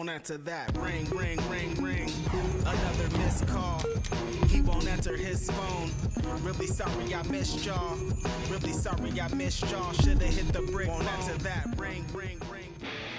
won't answer that. Ring, ring, ring, ring. Another missed call. He won't answer his phone. Really sorry I missed y'all. Really sorry I missed y'all. Should've hit the brick. Won't answer that. Ring, ring, ring.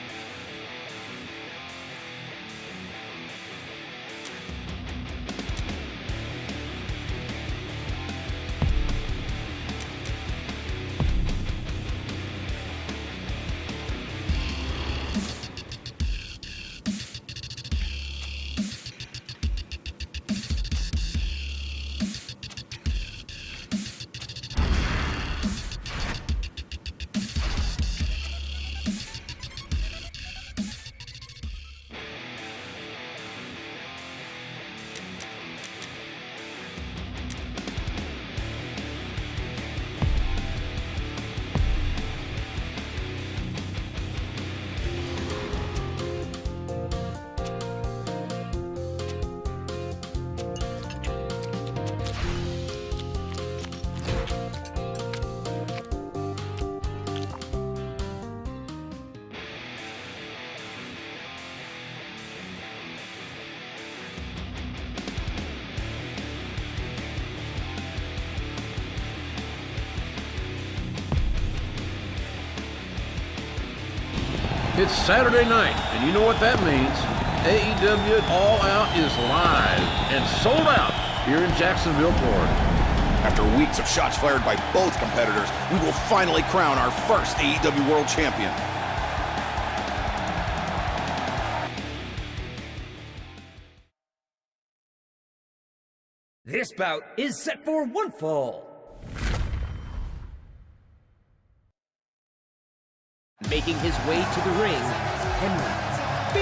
It's Saturday night, and you know what that means. AEW All Out is live and sold out here in Jacksonville, Florida. After weeks of shots fired by both competitors, we will finally crown our first AEW World Champion. This bout is set for one fall. Making his way to the ring, Henry B.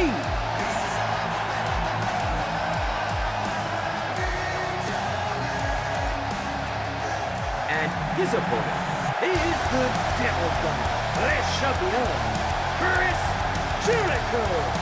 And his opponent is the Devil Gunner, Le Champion, Chris Jericho.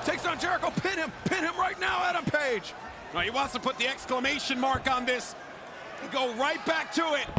Takes on Jericho, pin him right now, Adam Page. No, he wants to put the exclamation mark on this and go right back to it.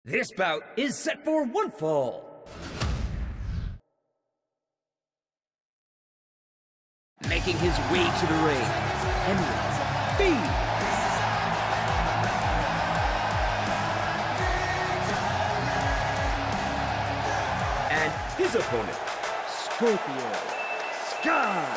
This bout is set for one fall. Making his way to the ring, Henry B. And his opponent, Scorpio Sky.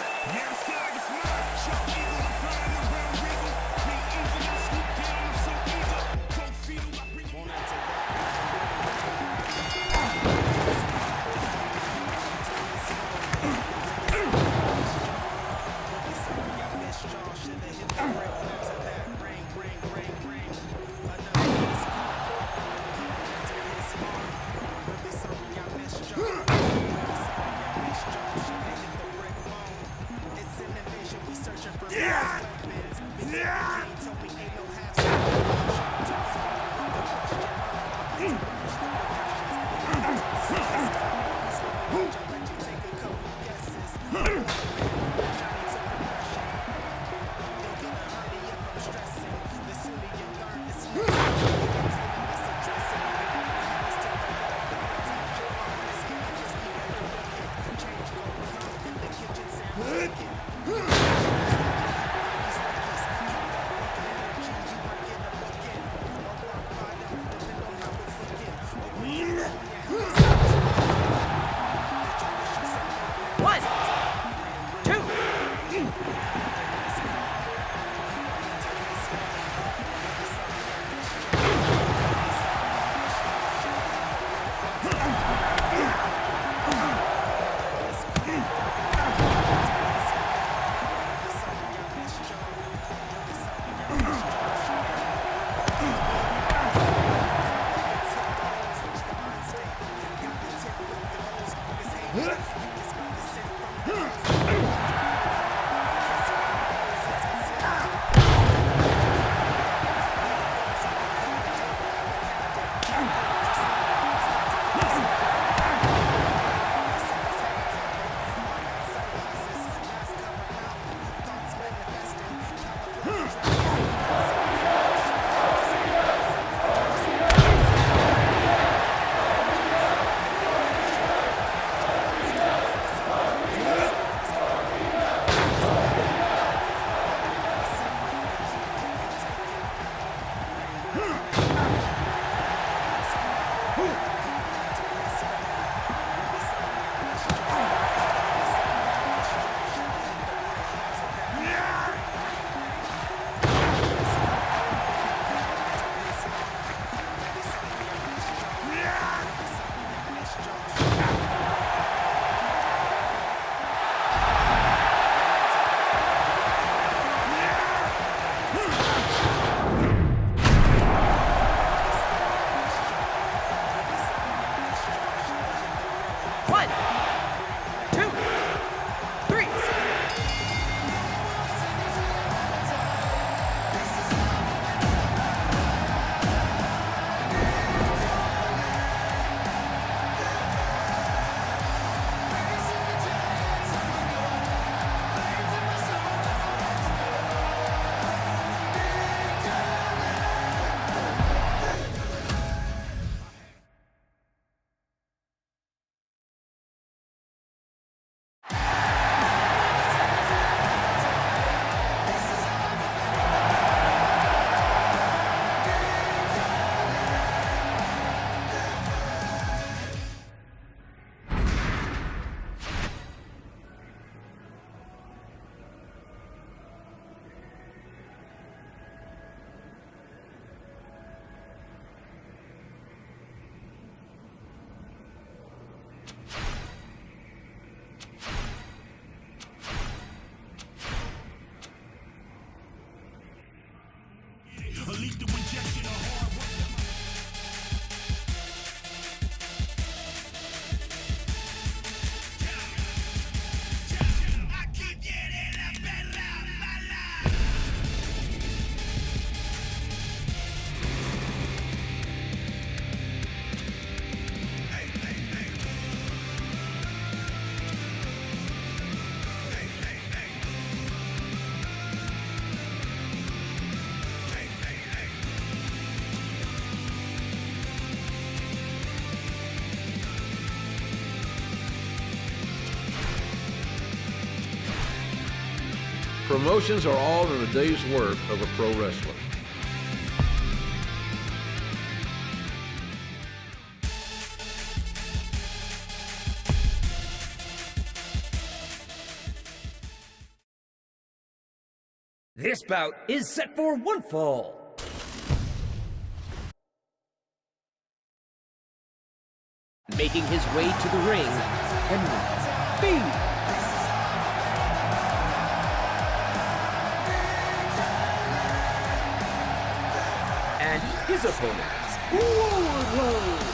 Promotions are all in a day's work of a pro wrestler. This bout is set for one fall. Making his way to the ring, Henry B. And his opponent, Wardlow.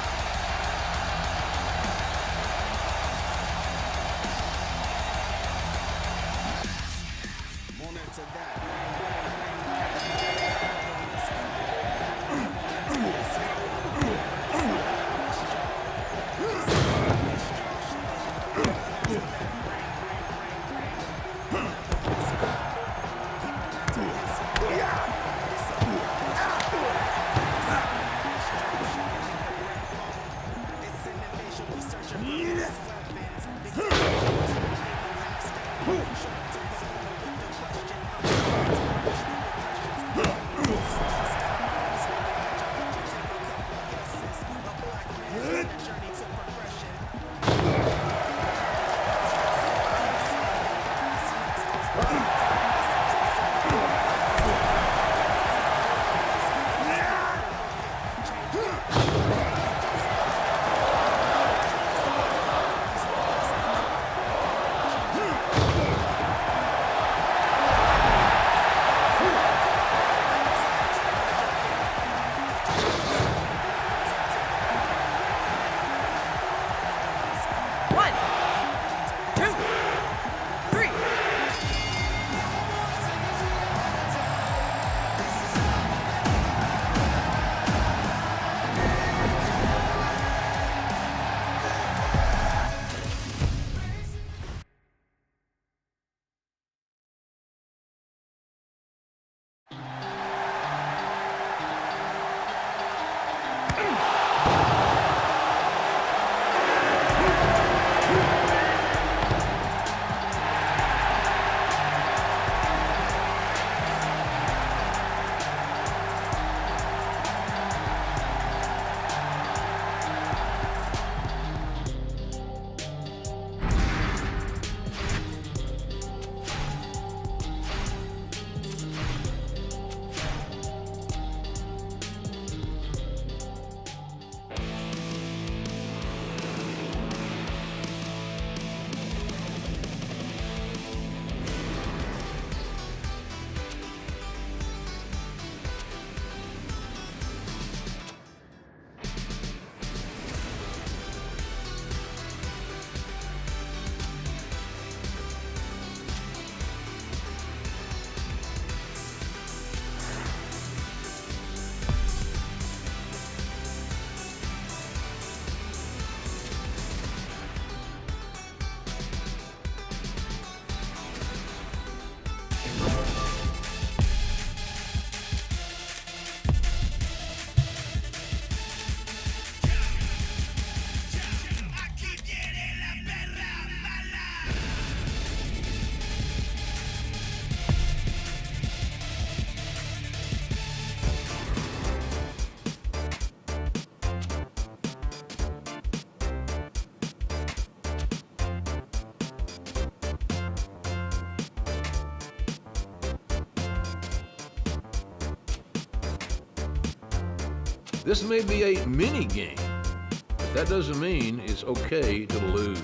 This may be a mini game, but that doesn't mean it's okay to lose.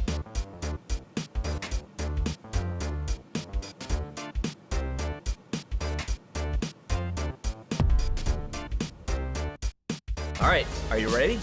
All right, are you ready?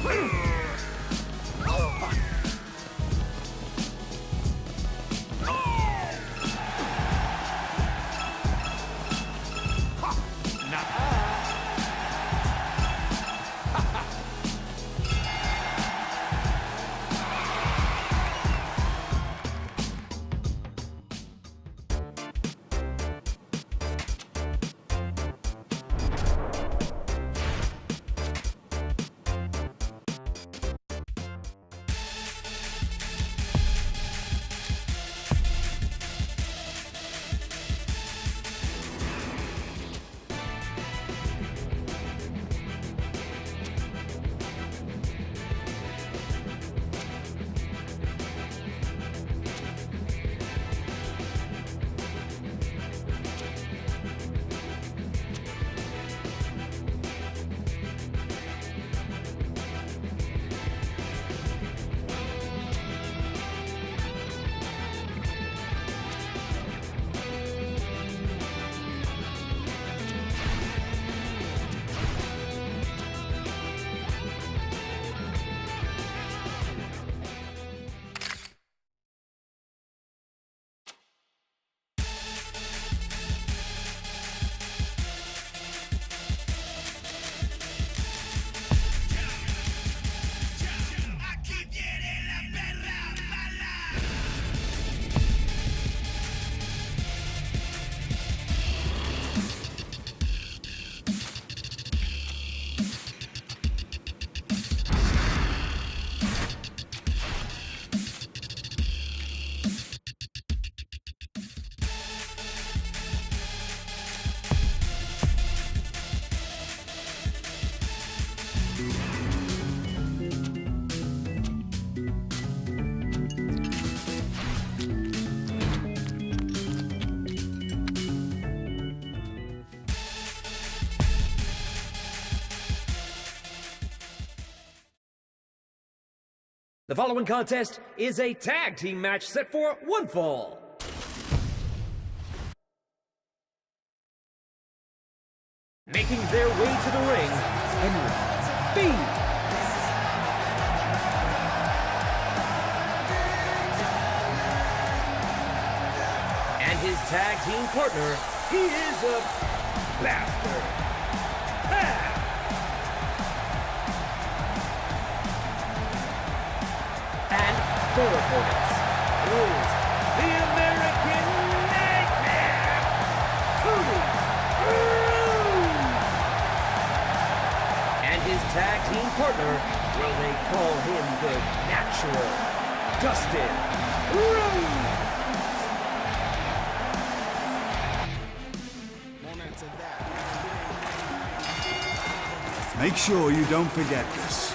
The following contest is a tag team match set for one fall. Making their way to the ring, Henry B. And his tag team partner, he is a bastard. And their opponents is the American Nightmare, Cody Rhodes. And his tag team partner, well, they call him the Natural, Dustin Rhodes. Make sure you don't forget this.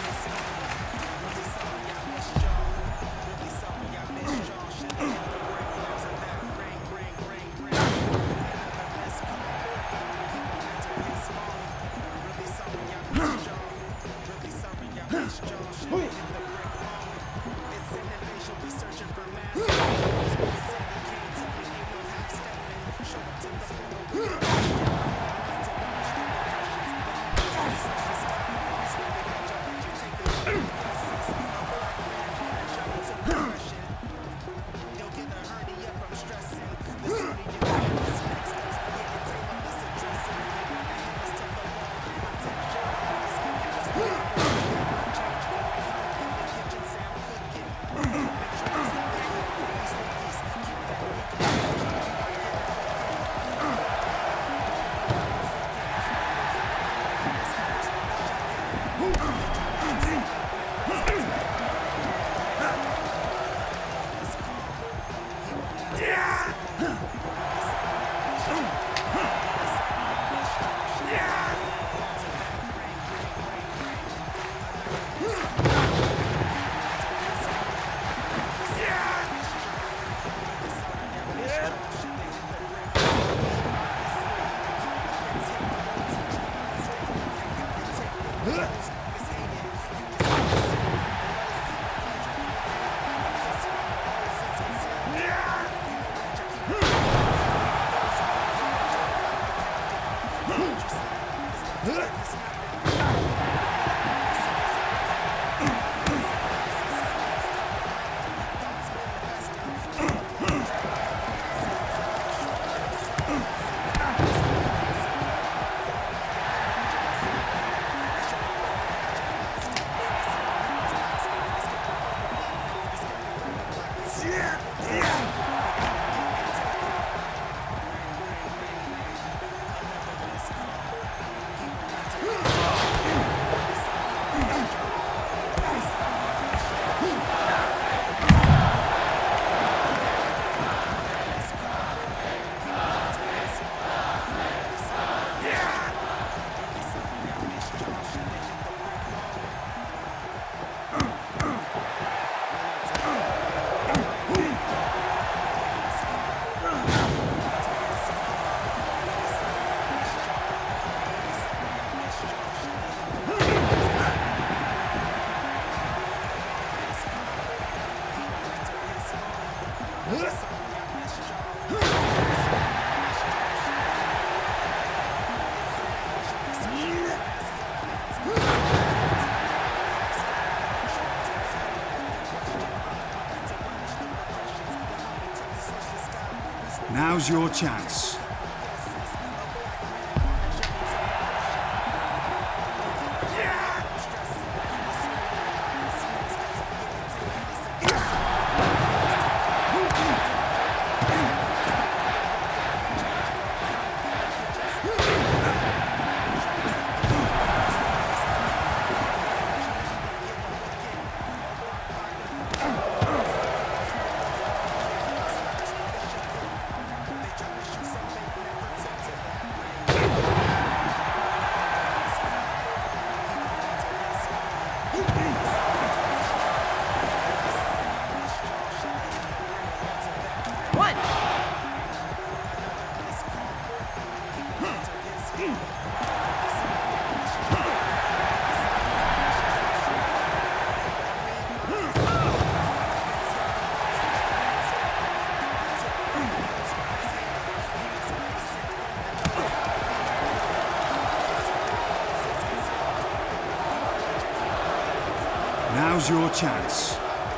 Now's your chance. Now's your chance.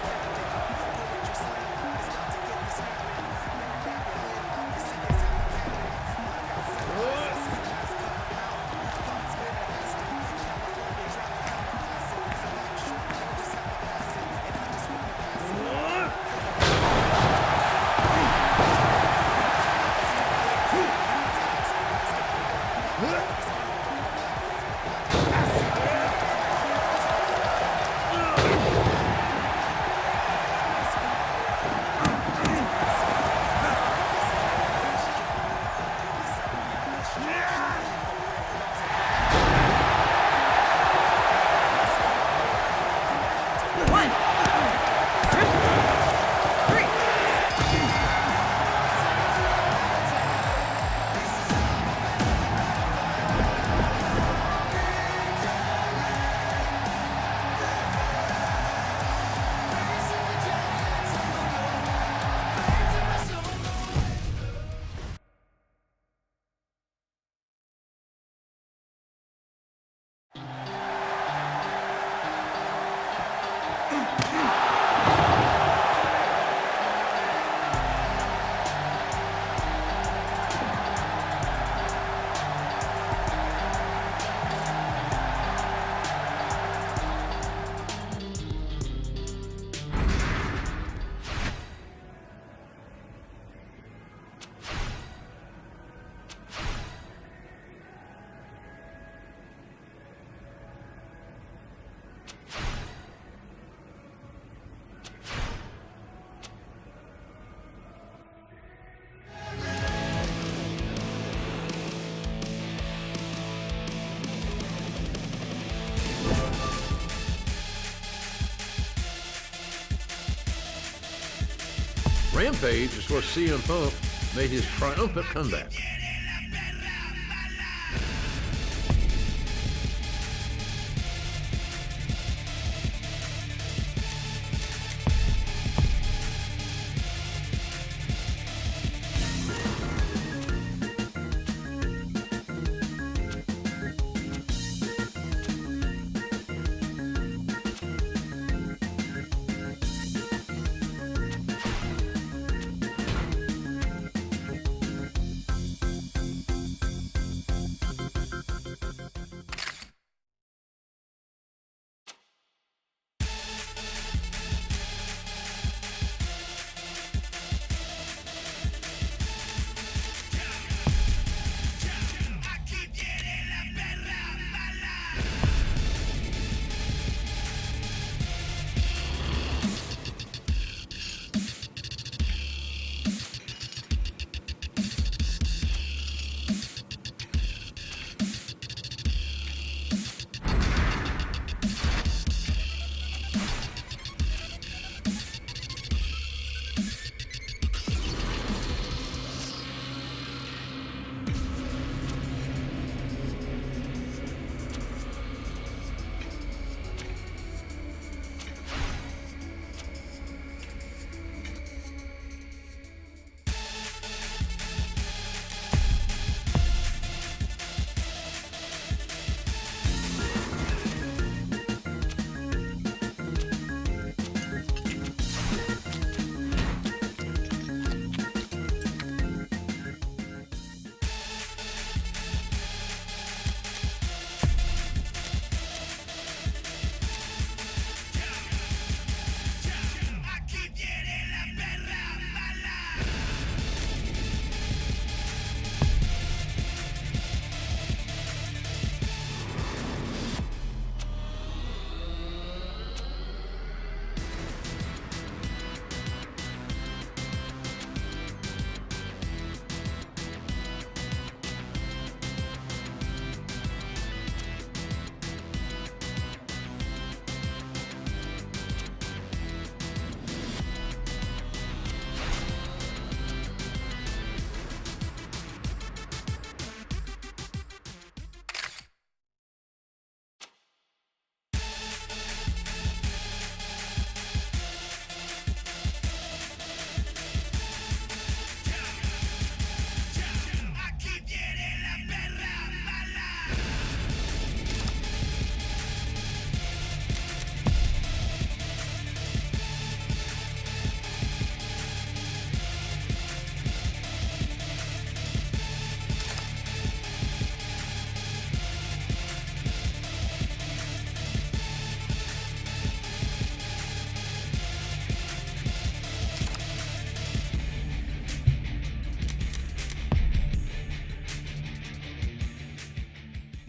Rampage is where CM Punk made his triumphant comeback.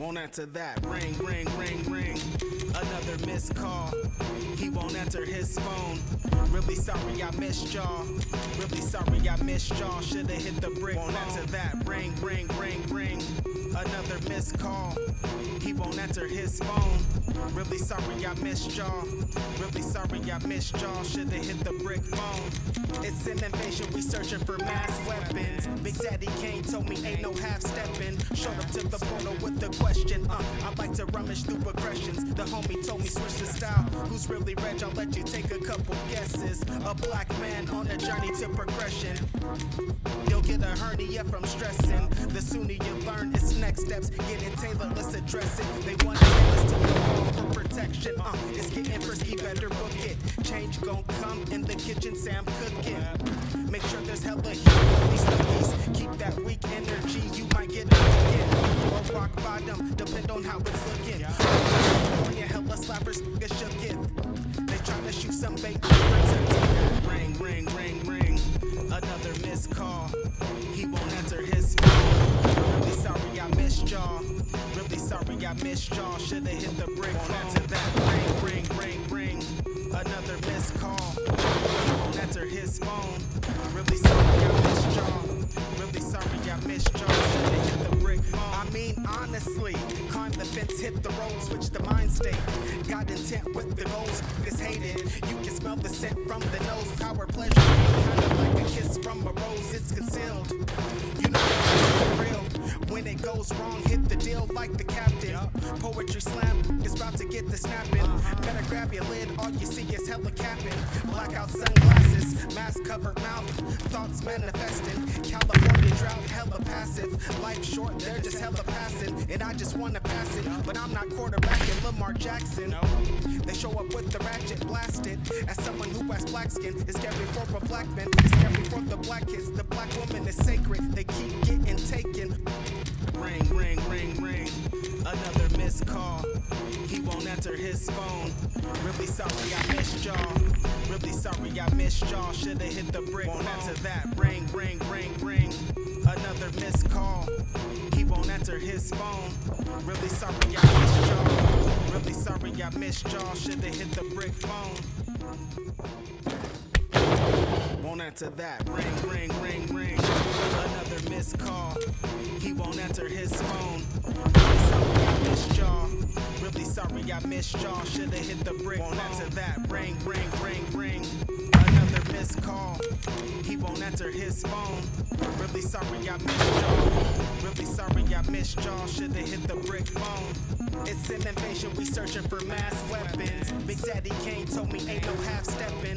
Won't answer that. Ring, ring, ring, ring. Another missed call. He won't answer his phone. Really sorry I missed y'all. Really sorry I missed y'all. Shoulda hit the brick. Won't answer that. Ring, ring, ring, ring. Another missed call. He won't answer his phone. Really sorry I missed y'all. Really sorry I missed y'all. Shoulda hit the brick phone. It's an invasion, we searching for mass weapons. Big Daddy Kane told me ain't no half-stepping. Showed up to the portal with the question. I like to rummage through aggressions. The homie told me switch the style. Who's really Reg? I'll let you take a couple guesses. A black man on a journey to progression. You'll get a hernia from stressing. The sooner you learn, it's next steps. Get it tailored, let's address it. They want us to go for protection. It's getting frisky, better book it. Change gon' come in the kitchen, Sam cooking. Make sure there's hella heat for these cookies. Keep that weak energy, you might get it again. Or rock bottom, depend on how it's looking. California hella slappers, get shook it. They try to shoot some bait. Ring, ring, ring, ring. Another missed call. He won't answer his phone. Really sorry I missed y'all. Really sorry I missed y'all. Shoulda hit the brick. Won't answer that. Ring, ring, ring, ring. Another missed call. He won't answer his phone. Really sorry I missed y'all. Really sorry I missed y'all. Shoulda hit the brick phone. I mean honestly, climb the fence, hit the road, switch the mind state. Got intent with the goals, it's hated. You can smell the scent from the nose. Power, pleasure, kinda like a kiss from a rose. It's concealed. You know it's real. When it goes wrong, hit the deal like the captain. Poetry slam, it's about to get the snapping. Better grab your lid, all you see is hella capping. Blackout sunglasses, mask covered mouth, thoughts manifesting. California drought, hella passive. Life short, they're just hella passing. And I just wanna pass it, but I'm not quarterbacking Lamar Jackson. They show up with the ratchet blasted. As someone who has black skin, it's scary for a black man, it's scary for the black kids. The black woman is sacred, they keep getting taken. Ring, ring, ring, ring. Another missed call. He won't answer his phone. Really sorry I missed y'all. Really sorry I missed y'all. Shoulda hit the brick. Won't answer that. Ring, ring, ring, ring. Another missed call. He won't answer his phone. Really sorry I missed y'all. Really sorry I missed y'all. Shoulda hit the brick phone. Won't answer that. Ring, ring, ring, ring. Another missed call. He won't answer his phone. Really sorry I missed y'all. Really sorry I missed y'all. Shoulda hit the brick. Won't answer that. Ring, ring, ring, ring. Another missed call. He won't answer his phone. Really sorry I missed y'all. Really sorry I missed y'all. Shoulda hit the brick phone. It's an invasion, we searching for mass weapons. Big Daddy Kane told me ain't no half-stepping.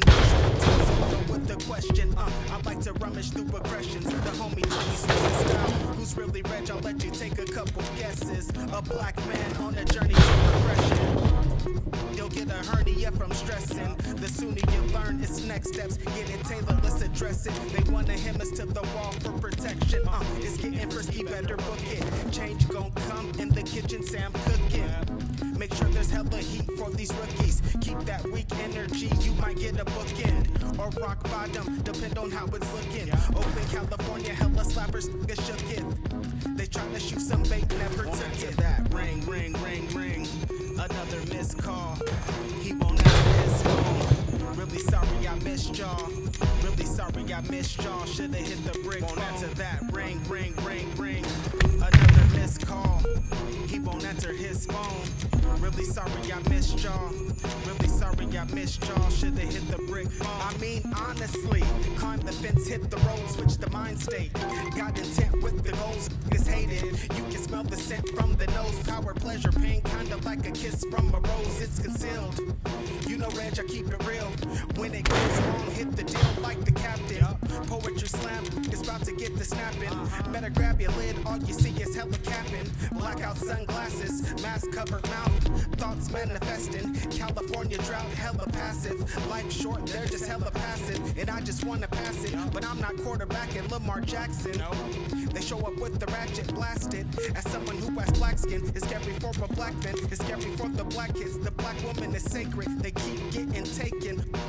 With the question, I like to rummage through aggressions. The homie told me switch the style. Who's really Reg? I'll let you take a couple guesses. A black man on a journey to progression. You'll get a hernia from stressing. The sooner you learn, it's next steps. Get it tailored, let's address it. They wanna hem us to the wall for protection. It's getting frisky, better book it. Change gon' come in the kitchen, Sam cooking. Make sure there's hella heat for these rookies. Keep that weak energy, you might get a bookend. Or rock bottom, depend on how it's looking. Open California, hella slappers, get shook it. They try to shoot some bait, never took it. That ring, ring, ring, ring. Another missed call. He won't answer his phone. Really sorry I missed y'all. Really sorry I missed y'all. Shoulda hit the brick. Won't answer that. Ring, ring, ring, ring. Another missed call. He won't answer his phone. Really sorry I missed y'all. Really sorry I missed y'all. Shoulda hit the brick phone. I mean honestly, climb the fence, hit the road, switch the mind state. Got intent with the goals, it's hated. You can smell the scent from the nose. Power, pleasure, pain, kinda like a kiss from a rose. It's concealed. You know Reg, I keep it real. When it goes wrong, hit the deal like the captain. Poetry slam, it's about to get the snapping. Better grab your lid, all you see is hella capping. Blackout sunglasses, mask covered mouth, thoughts manifesting. California drought, hella passive. Life short, they're just hella passing. And I just wanna pass it, but I'm not quarterbacking Lamar Jackson. They show up with the ratchet blasted. As someone who has black skin, it's scary for a black man, it's scary for the black kids. The black woman is sacred, they keep getting taken.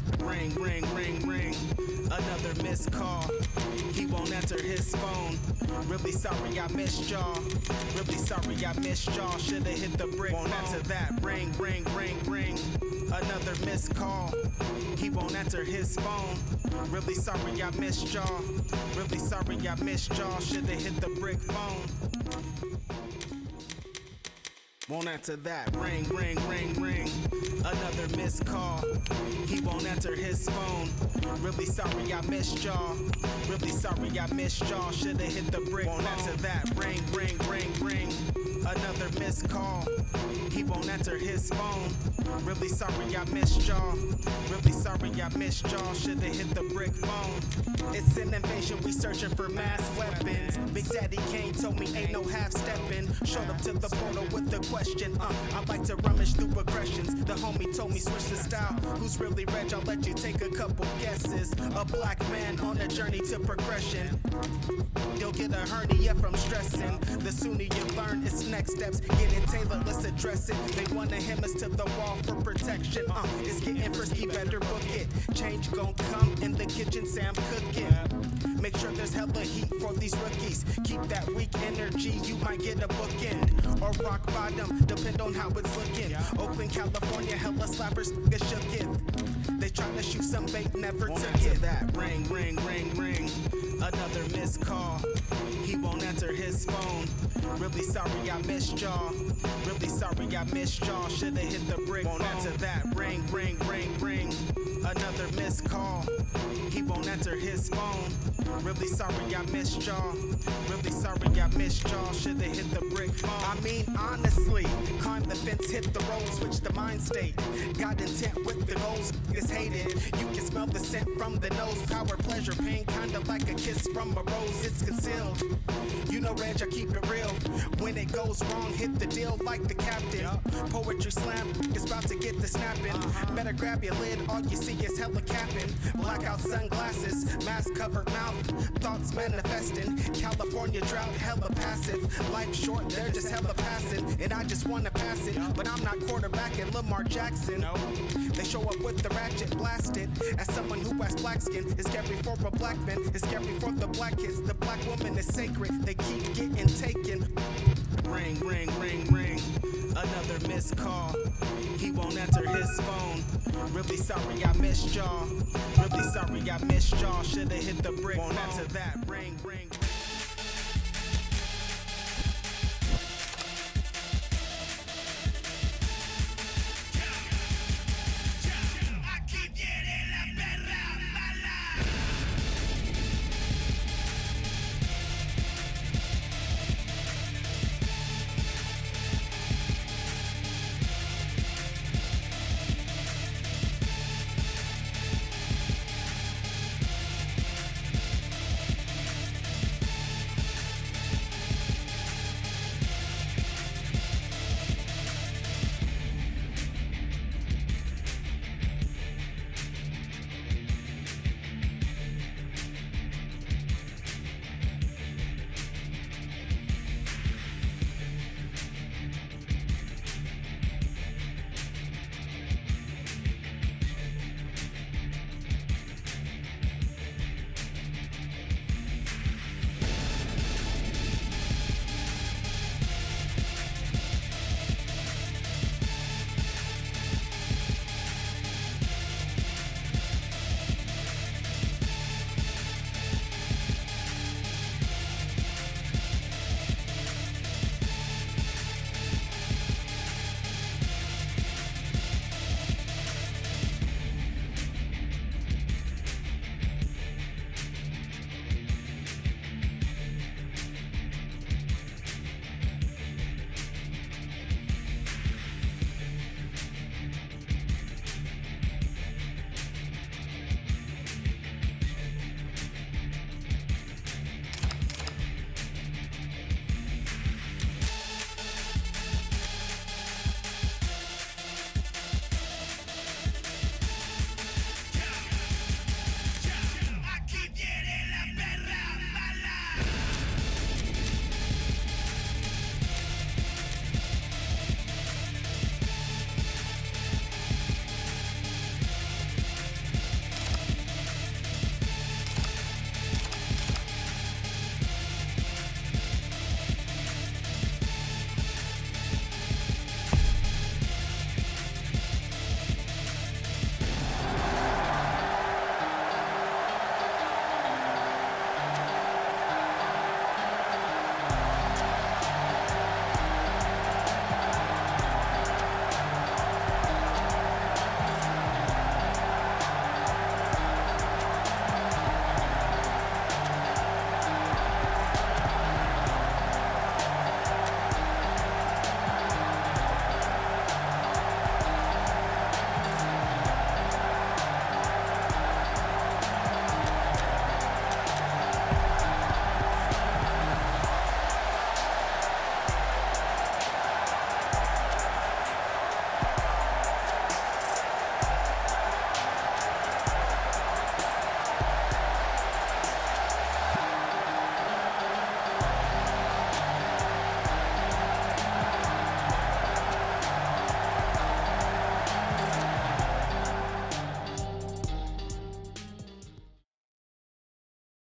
Ring, ring, ring, ring. Another missed call. He won't enter his phone. Really sorry I missed y'all. Really sorry I missed y'all. Should've hit the brick. Won't answer that. Ring, ring, ring, ring. Another missed call. He won't enter his phone. Really sorry I missed y'all. Really sorry I missed y'all. Should've hit the brick phone. Won't answer that. Ring, ring, ring, ring. Another missed call. He won't answer his phone. Really sorry I missed y'all. Really sorry I missed y'all. Should've hit the brick. Won't answer that. Ring, ring, ring, ring. Another missed call. He won't answer his phone. Really sorry I missed y'all. Really sorry I missed y'all. Should've hit the brick phone. It's an invasion, we searching for mass weapons. Big Daddy Kane told me ain't no half-stepping. Showed up to the portal with the question. I like to rummage through aggressions. The homie told me switch the style. Who's really Reg? I'll let you take a couple guesses. A black man on a journey to progression. You'll get a hernia from stressing. The sooner you learn its next steps, get it tailored, let's address it. They wanna hem us to the wall for protection. It's getting frisky, better book it. Change gon' come in the kitchen, Sam cooking. Make sure there's hella heat for these rookies. Keep that weak energy, you might get a bookend. Or rock bottom, depend on how it's looking. Oakland, California, hella slappers, get shook it. They try to shoot some bait, never took it. That ring, ring, ring, ring. Another missed call. He won't answer his phone. Really sorry I missed y'all. Really sorry I missed y'all. Should've hit the brick. Won't answer that. Ring, ring, ring, ring. Another missed call. He won't answer his phone. Really sorry I missed y'all. Really sorry I missed y'all. Should've hit the brick phone. I mean honestly, climb the fence, hit the road, switch the mind state. Got intent with the goals, it's hated. You can smell the scent from the nose. Power, pleasure, pain, kinda like a kiss from a rose. It's concealed. You know Reg, I keep it real. When it goes wrong, hit the deal like the captain. Poetry slam, it's about to get the snapping. Better grab your lid, all you see is hella capping. Blackout sunglasses, mask covered mouth, thoughts manifesting. California drought, hella passive. Life short, they're just hella passive. And I just wanna pass it, but I'm not quarterbacking Lamar Jackson. They show up with the ratchet blasted. As someone who has black skin, it's scary for a black man, it's scary for the black kids. The black woman is sacred, they keep getting taken. Ring, ring, ring, ring. Another missed call. He won't answer his phone. Really sorry I missed y'all. Really sorry I missed y'all. Should've hit the brick. Won't answer that. Ring, ring.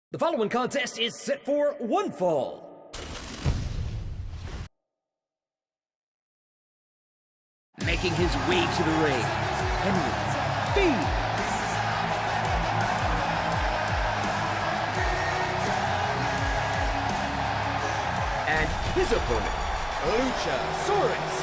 The following contest is set for one fall. Making his way to the ring, Henry B. And his opponent, Luchasaurus.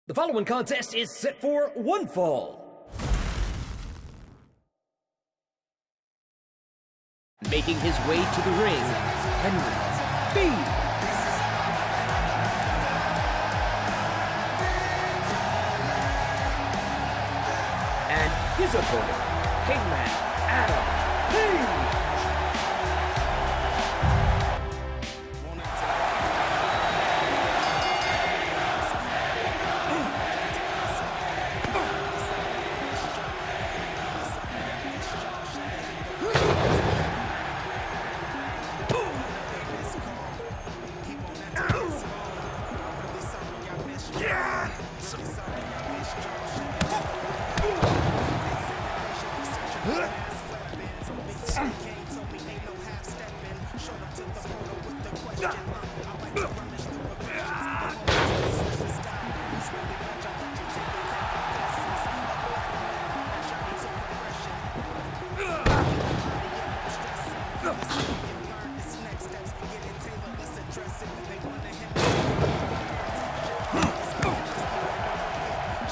The following contest is set for one fall. Making his way to the ring, Henry B. And his opponent, Hangman Adam Page.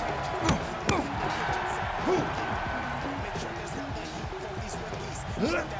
Huh?